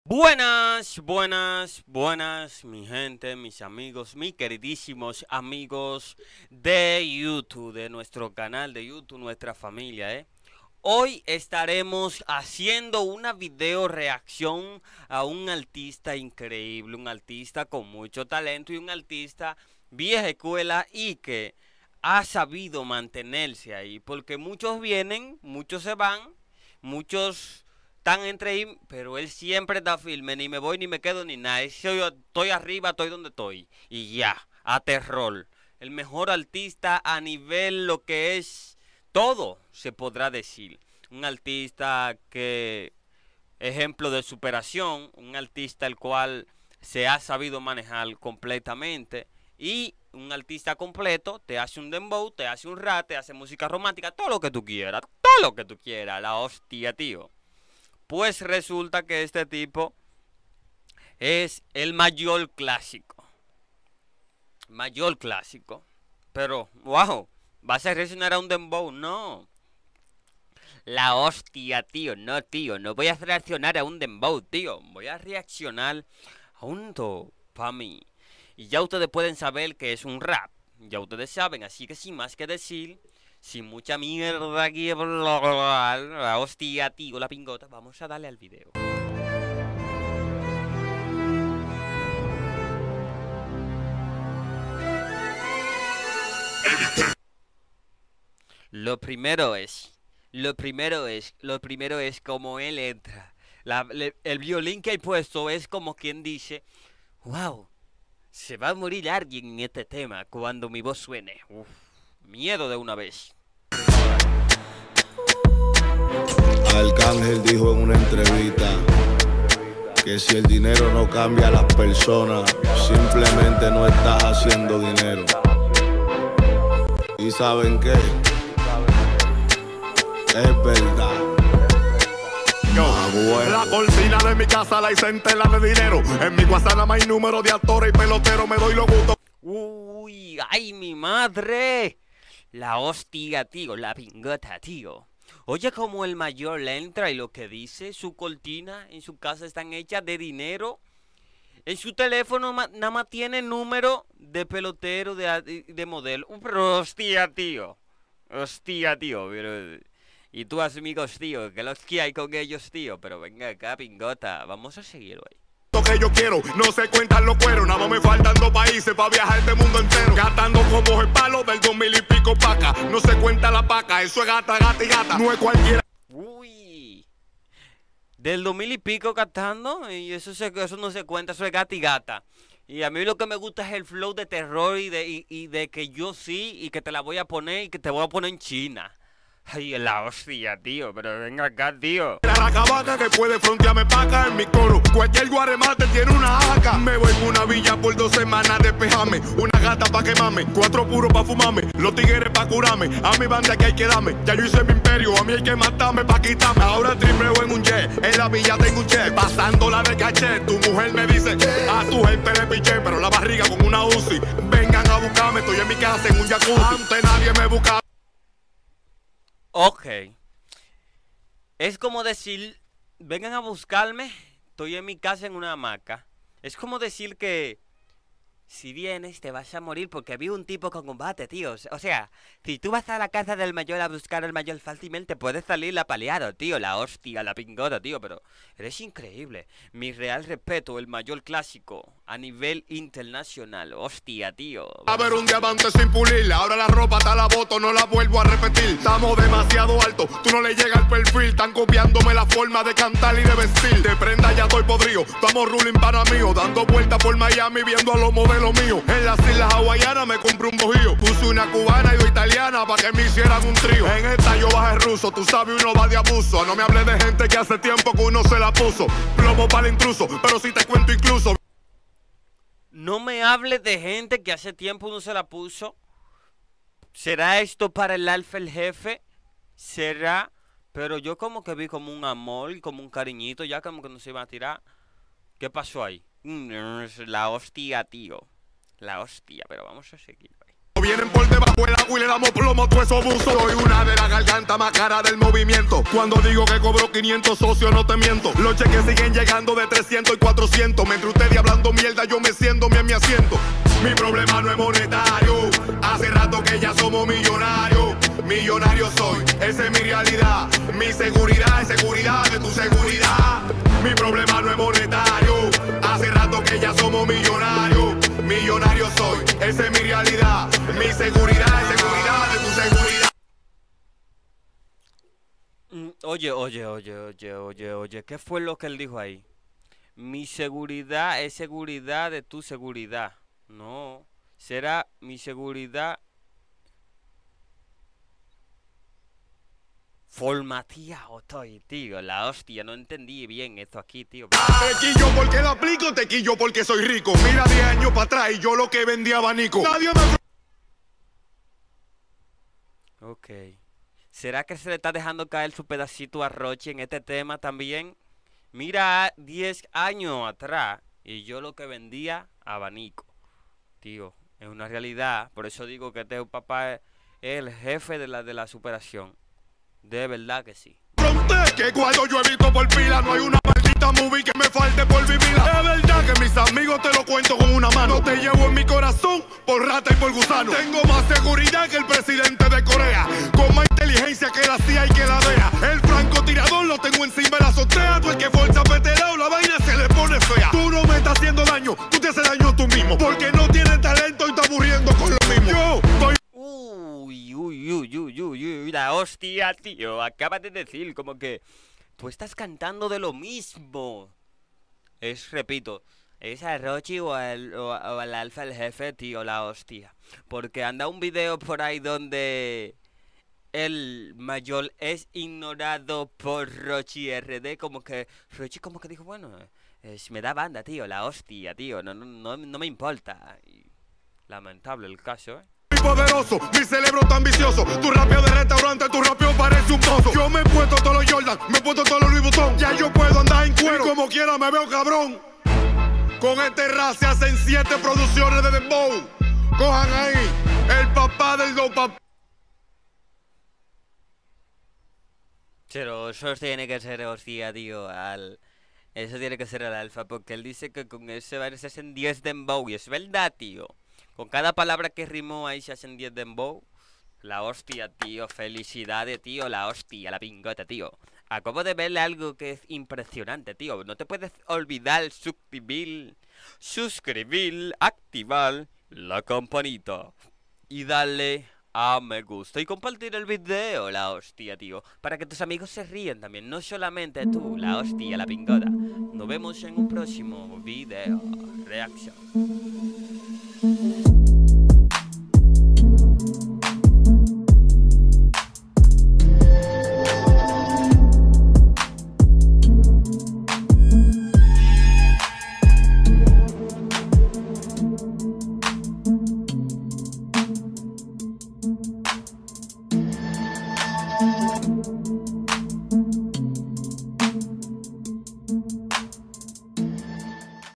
Buenas, buenas, buenas, mi gente, mis amigos, mis queridísimos amigos de YouTube, de nuestro canal de YouTube, nuestra familia. Hoy estaremos haciendo una video reacción a un artista increíble, un artista con mucho talento y un artista vieja escuela y que ha sabido mantenerse ahí, porque muchos vienen, muchos se van, muchos están entre ahí, pero él siempre está firme, ni me voy ni me quedo ni nada. Yo estoy arriba, estoy donde estoy y ya, a terror. El mejor artista a nivel lo que es todo, se podrá decir. Un artista que, ejemplo de superación, un artista el cual se ha sabido manejar completamente y un artista completo te hace un dembow, te hace un rap, te hace música romántica, todo lo que tú quieras, todo lo que tú quieras, la hostia, tío. Pues resulta que este tipo es el mayor clásico. Mayor clásico. Pero, wow, ¿vas a reaccionar a un dembow? No. La hostia, tío. No, tío. No voy a reaccionar a un dembow, tío. Voy a reaccionar a un mí. Y ya ustedes pueden saber que es un rap. Ya ustedes saben. Así que sin más que decir, sin mucha mierda aquí, la hostia, tío, la pingota, vamos a darle al video. Lo primero es, lo primero es como él entra. El violín que hay puesto es como quien dice, wow, se va a morir alguien en este tema cuando mi voz suene. Uf, miedo de una vez. Arcángel dijo en una entrevista que si el dinero no cambia a las personas, simplemente no estás haciendo dinero. ¿Y saben qué? Es verdad. La cortina de mi casa la hice en tela de dinero. En mi WhatsApp nada más hay número de actores y peloteros. Me doy los gustos. Uy, ay, mi madre. La hostia, tío, la pingota, tío. Oye, como el mayor le entra y lo que dice, su cortina en su casa están hechas de dinero. En su teléfono nada más tiene número de pelotero, de modelo. Pero hostia, tío. Hostia, tío. Pero... Y tú, amigos, tío, que los que hay con ellos, tío. Pero venga acá, pingota. Vamos a seguirlo ahí. Que yo quiero, no se cuentan los cueros. Nada más me faltan 2 países para viajar este mundo entero. Gastando como el palo del 2000 y pico paca. No se cuenta la paca, eso es gata, gata y gata. No es cualquiera. Uy. Del 2000 y pico gastando. Y eso no se cuenta, eso es gata y gata. Y a mí lo que me gusta es el flow de terror y de que yo sí y que te la voy a poner y que te voy a poner en China. Ay, la hostia, tío, pero venga acá, tío. La racabaca que puede frontearme paca en mi coro. Cualquier guaremate tiene una jaca. Me voy a una villa por 2 semanas despejame. Una gata pa' quemarme, 4 puros pa' fumarme. Los tigres pa' curarme, a mi banda que hay que darme. Ya yo hice mi imperio, a mí hay que matarme pa' quitarme. Ahora tripleo en un jet, en la villa tengo un jet. Pasándola de caché, tu mujer me dice a tu gente le piché, pero la barriga como una UCI. Vengan a buscarme, estoy en mi casa en un jacuzzi. Antes nadie me busca. Ok. Es como decir, vengan a buscarme, estoy en mi casa en una hamaca. Es como decir que si vienes te vas a morir porque vi un tipo con combate, tío. O sea, si tú vas a la casa del mayor a buscar al mayor fácilmente puedes salir la paleado, tío. La hostia, la pingota, tío. Pero eres increíble. Mi real respeto, el mayor clásico a nivel internacional. Hostia, tío. A ver un diamante sin pulir. Ahora la ropa te la boto, no la vuelvo a repetir. Estamos demasiado alto, tú no le llegas al perfil. Están copiándome la forma de cantar y de vestir. De prenda ya estoy podrido, estamos ruling para mío. Dando vueltas por Miami viendo a los modelos míos. En las islas hawaianas me compré un bojío. Puse una cubana y 2 italianas para que me hicieran un trío. En esta yo bajé ruso, tú sabes uno va de abuso. No me hables de gente que hace tiempo que uno se la puso. Plomo para el intruso, pero si te cuento incluso. No me hables de gente que hace tiempo uno se la puso. ¿Será esto para el alfa el jefe? ¿Será? Pero yo como que vi como un amor y como un cariñito, ya como que no se iba a tirar. ¿Qué pasó ahí? La hostia, tío. La hostia, pero vamos a seguir ahí. Vienen por debajo del agua y le damos plomo, todo eso abuso. Soy una de las gargantas más caras del movimiento. Cuando digo que cobro 500 socios, no te miento. Los cheques siguen llegando de 300 y 400. Mientras ustedes hablando mierda, yo me siento en mi asiento. Mi problema no es monetario. Hace rato que ya somos millonarios. Millonario soy, esa es mi realidad. Mi seguridad es seguridad de tu seguridad. Mi problema no es monetario. Hace rato que ya somos millonarios. Millonario soy, esa es mi realidad. Mi seguridad es seguridad de tu seguridad. Oye, ¿qué fue lo que él dijo ahí? Mi seguridad es seguridad de tu seguridad. No, será mi seguridad formateado estoy, tío. La hostia, no entendí bien esto aquí, tío. Te quillo porque lo aplico, te quillo porque soy rico. Mira 10 años para atrás y yo lo que vendía abanico. Nadie me... Ok. ¿Será que se le está dejando caer su pedacito a Rochi en este tema también? Mira 10 años atrás y yo lo que vendía abanico. Tío, es una realidad. Por eso digo que este papá es el jefe de la superación. De verdad que sí. Que cuando yo he visto por pila, no hay una maldita movie que me falte por vivirla. Es verdad que mis amigos te lo cuento con una mano. Te llevo en mi corazón por rata y por gusano. Tengo más seguridad que el presidente de Corea, con más inteligencia que la CIA y que la DEA. El francotirador lo tengo encima de la azotea. Tú el que forza petelado, la vaina se le pone fea. Tú no me estás haciendo daño, tú te haces daño tú mismo. Porque no tienes talento y estás aburriendo con lo mismo. Yo estoy... La hostia, tío. Acabas de decir como que tú estás cantando de lo mismo. Repito, es a Rochi o al Alfa el jefe, tío, la hostia. Porque anda un video por ahí donde el mayor es ignorado por Rochi RD. Como que Rochi como que dijo, bueno, me da banda, tío, la hostia, tío. No me importa. Y lamentable el caso, poderoso, mi cerebro tan vicioso. Tu rapeo de restaurante, tu rapeo parece un pozo. Yo me he puesto todos los Jordan, me he puesto todos los Louis Vuitton. Ya yo puedo andar en cuero, como quiera me veo cabrón. Con este rap se hacen 7 producciones de Dembow. Cojan ahí, el papá del dopa. Pero eso tiene que ser, hostia, tío, eso tiene que ser el Alfa, porque él dice que con ese bar se hacen 10 Dembow, y es verdad, tío. Con cada palabra que rimó ahí se hacen 10 Dembow. La hostia, tío. Felicidades, tío. La hostia, la pingota, tío. Acabo de verle algo que es impresionante, tío. No te puedes olvidar suscribir, activar la campanita y darle a me gusta y compartir el video, la hostia, tío. Para que tus amigos se ríen también. No solamente tú, la hostia, la pingota. Nos vemos en un próximo video. Reacción.